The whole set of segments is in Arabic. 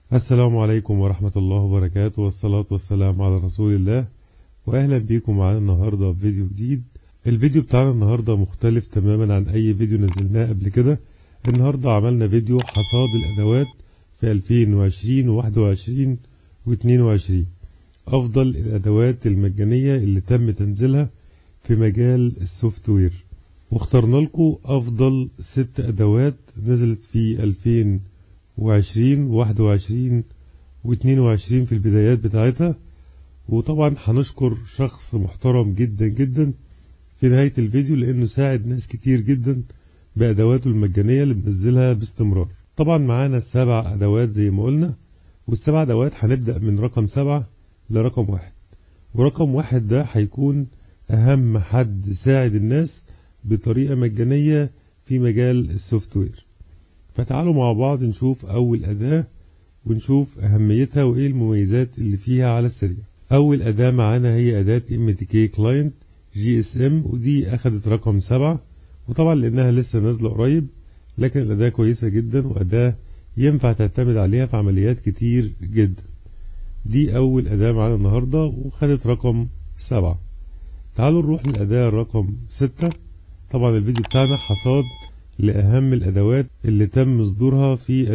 السلام عليكم ورحمة الله وبركاته، والصلاة والسلام على رسول الله. وأهلا بيكم معانا النهاردة في فيديو جديد. الفيديو بتاعنا النهاردة مختلف تماما عن أي فيديو نزلناه قبل كده. النهاردة عملنا فيديو حصاد الأدوات في 2020 و21 و22، أفضل الأدوات المجانية اللي تم تنزيلها في مجال السوفت وير، واخترنا لكم أفضل 6 أدوات نزلت في 2020 و21 و22 في البدايات بتاعتها. وطبعا هنشكر شخص محترم جدا جدا في نهاية الفيديو، لأنه ساعد ناس كتير جدا بأدواته المجانية اللي بنزلها باستمرار. طبعا معانا 7 أدوات زي ما قلنا، وال7 أدوات هنبدأ من رقم 7 لرقم 1، ورقم 1 ده هيكون أهم حد ساعد الناس بطريقة مجانية في مجال السوفت وير. فتعالوا مع بعض نشوف أول أداة ونشوف أهميتها وإيه المميزات اللي فيها على السريع. أول أداة معانا هي أداة MTK Client GSM، ودي أخدت رقم 7، وطبعا لأنها لسه نازلة قريب، لكن الأداة كويسة جدا وأداة ينفع تعتمد عليها في عمليات كتير جدا. دي أول أداة معانا النهاردة وخدت رقم 7. تعالوا نروح للأداة رقم 6. طبعا الفيديو بتاعنا حصاد لأهم الأدوات اللي تم صدورها في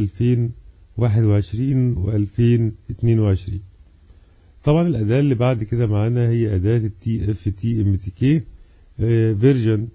2021 و2022. طبعا الأداة اللي بعد كده معانا هي أداة TFT MTK فيرجن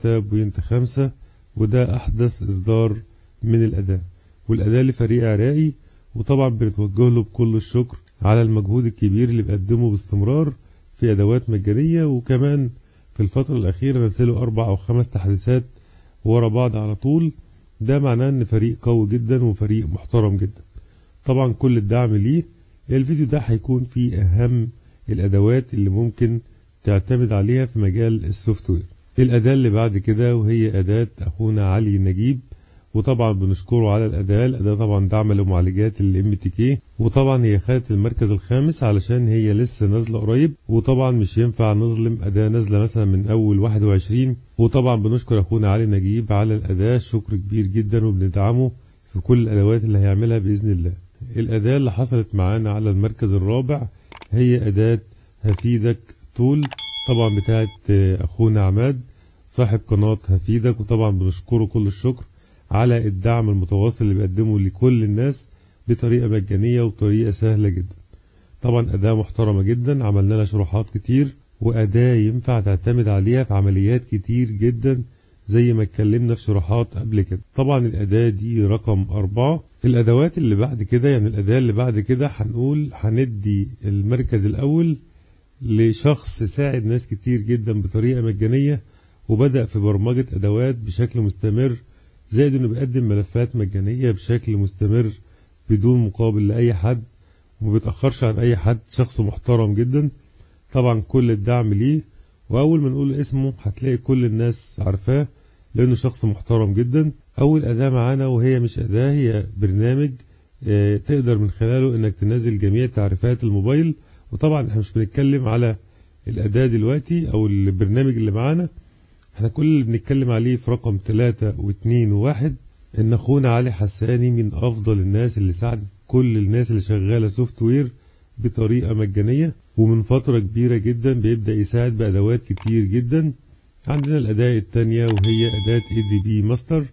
3.5، وده أحدث إصدار من الأداة، والأداة لفريق عراقي، وطبعا بنتوجه له بكل الشكر على المجهود الكبير اللي بقدمه باستمرار في أدوات مجانية. وكمان في الفترة الأخيرة نزلوا 4 أو 5 تحديثات ورا بعض على طول. ده معناه ان فريق قوي جدا وفريق محترم جدا. طبعا كل الدعم ليه. الفيديو ده هيكون فيه اهم الادوات اللي ممكن تعتمد عليها في مجال السوفت وير. الاداة اللي بعد كده وهي اداة اخونا علي نجيب، وطبعا بنشكره على الاداة طبعا دعم لمعالجات MTK، وطبعا هي خدت المركز الخامس علشان هي لسه نازله قريب، وطبعا مش ينفع نظلم اداة نازله مثلا من اول 21. وطبعا بنشكر اخونا علي نجيب على الاداة شكر كبير جدا، وبندعمه في كل الادوات اللي هيعملها باذن الله. الاداة اللي حصلت معانا على المركز الرابع هي اداة هفيدك تول، طبعا بتاعت اخونا عماد صاحب قناة هفيدك، وطبعا بنشكره كل الشكر على الدعم المتواصل اللي بيقدمه لكل الناس بطريقة مجانية وبطريقة سهلة جدا. طبعا أداة محترمة جدا، عملنا لها شروحات كتير، وأداة ينفع تعتمد عليها في عمليات كتير جدا زي ما اتكلمنا في شروحات قبل كده. طبعا الأداة دي رقم 4. الأدوات اللي بعد كده، يعني الأداة اللي بعد كده هنقول هندي المركز الأول لشخص ساعد ناس كتير جدا بطريقة مجانية، وبدأ في برمجة أدوات بشكل مستمر، زائد انه بيقدم ملفات مجانية بشكل مستمر بدون مقابل لأي حد، وما بيتأخرش عن أي حد. شخص محترم جدا، طبعا كل الدعم ليه. وأول ما نقول اسمه هتلاقي كل الناس عارفاه لأنه شخص محترم جدا. أول أداة معانا وهي مش أداة، هي برنامج تقدر من خلاله انك تنزل جميع تعريفات الموبايل. وطبعا احنا مش بنتكلم على الأداة دلوقتي أو البرنامج اللي معانا، احنا كل اللي بنتكلم عليه في رقم 3 و2 و1 ان اخونا علي حساني من افضل الناس اللي ساعدت كل الناس اللي شغالة سوفت وير بطريقة مجانية، ومن فترة كبيرة جدا بيبدأ يساعد بأدوات كتير جدا. عندنا الأداة التانية وهي أداة ADB ماستر،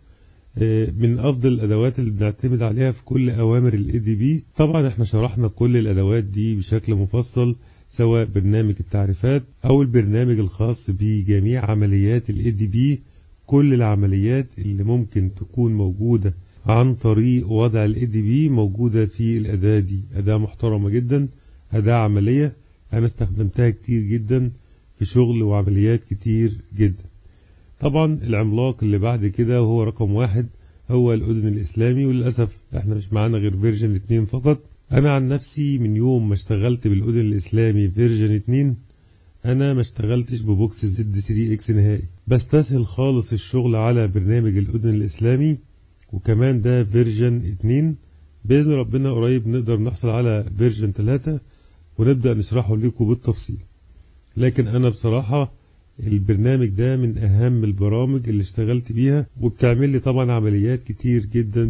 من أفضل الأدوات اللي بنعتمد عليها في كل أوامر ADB. طبعا احنا شرحنا كل الأدوات دي بشكل مفصل، سواء برنامج التعريفات أو البرنامج الخاص بجميع عمليات ADB. كل العمليات اللي ممكن تكون موجودة عن طريق وضع ADB موجودة في الأداة دي. أداة محترمة جدا، أداة عملية، أنا استخدمتها كتير جدا في شغل وعمليات كتير جدا. طبعا العملاق اللي بعد كده وهو رقم 1 هو الأذن الإسلامي، وللأسف احنا مش معانا غير فيرجن 2 فقط. أنا عن نفسي من يوم ما اشتغلت بالأذن الإسلامي فيرجن 2 أنا ما اشتغلتش ببوكس Z3X نهائي. بستسهل خالص الشغل على برنامج الأذن الإسلامي، وكمان ده فيرجن 2. بإذن ربنا قريب نقدر نحصل على فيرجن 3 ونبدأ نشرحه لكم بالتفصيل. لكن أنا بصراحة البرنامج ده من اهم البرامج اللي اشتغلت بيها، وبتعمل لي طبعا عمليات كتير جدا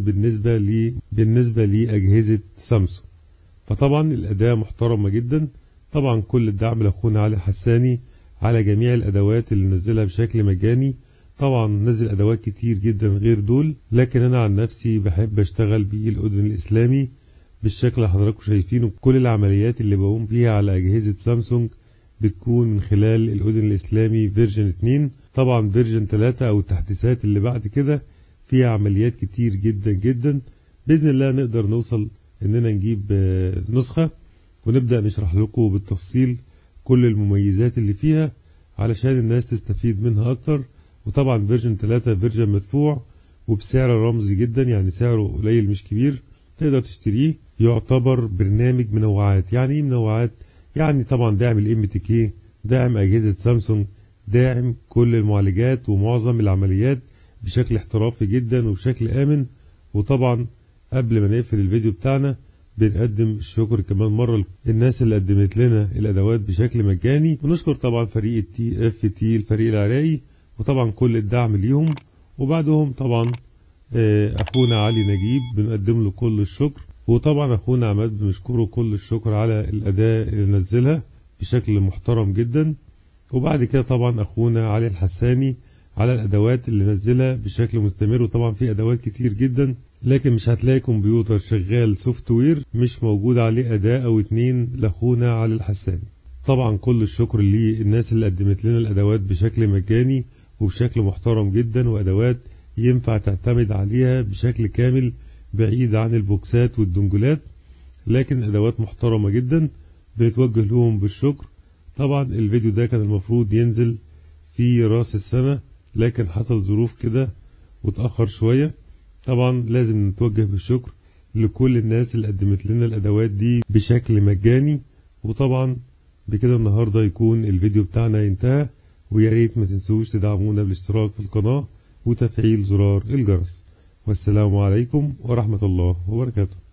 بالنسبة لأجهزة سامسونج. فطبعا الأداة محترمة جدا. طبعا كل الدعم لأخونا علي حساني على جميع الأدوات اللي نزلها بشكل مجاني. طبعا نزل أدوات كتير جدا غير دول، لكن أنا عن نفسي بحب أشتغل بالأذن الإسلامي بالشكل اللي حضراتكم شايفينه. كل العمليات اللي بقوم بيها على أجهزة سامسونج بتكون من خلال الأذن الإسلامي فيرجن 2. طبعا فيرجن 3 أو التحديثات اللي بعد كده فيها عمليات كتير جدا جدا. بإذن الله نقدر نوصل إننا نجيب نسخة ونبدأ نشرح لكم بالتفصيل كل المميزات اللي فيها علشان الناس تستفيد منها أكتر. وطبعا فيرجن 3 فيرجن مدفوع وبسعر رمزي جدا، يعني سعره قليل مش كبير، تقدر تشتريه. يعتبر برنامج منوعات. يعني ايه منوعات؟ يعني طبعا داعم الام تي كي، داعم اجهزه سامسونج، داعم كل المعالجات ومعظم العمليات بشكل احترافي جدا وبشكل امن. وطبعا قبل ما نقفل الفيديو بتاعنا بنقدم الشكر كمان مرة للناس اللي قدمت لنا الادوات بشكل مجاني، ونشكر طبعا فريق التي اف تي الفريق العراقي وطبعا كل الدعم ليهم. وبعدهم طبعا اخونا علي نجيب بنقدم له كل الشكر، وطبعا اخونا عماد بنشكره كل الشكر على الاداة اللي نزلها بشكل محترم جدا. وبعد كده طبعا اخونا علي الحساني على الادوات اللي نزلها بشكل مستمر. وطبعا في ادوات كتير جدا، لكن مش هتلاقي كمبيوتر شغال سوفت وير مش موجود عليه اداة او اتنين لاخونا علي الحساني. طبعا كل الشكر للناس اللي قدمت لنا الادوات بشكل مجاني وبشكل محترم جدا، وادوات ينفع تعتمد عليها بشكل كامل بعيد عن البوكسات والدنجلات، لكن ادوات محترمة جدا بنتوجه لهم بالشكر. طبعا الفيديو ده كان المفروض ينزل في راس السنة، لكن حصل ظروف كده وتأخر شوية. طبعا لازم نتوجه بالشكر لكل الناس اللي قدمت لنا الادوات دي بشكل مجاني. وطبعا بكده النهاردة يكون الفيديو بتاعنا انتهى، ويا ريت ما تنسوش تدعمونا بالاشتراك في القناة وتفعيل زرار الجرس. والسلام عليكم ورحمة الله وبركاته.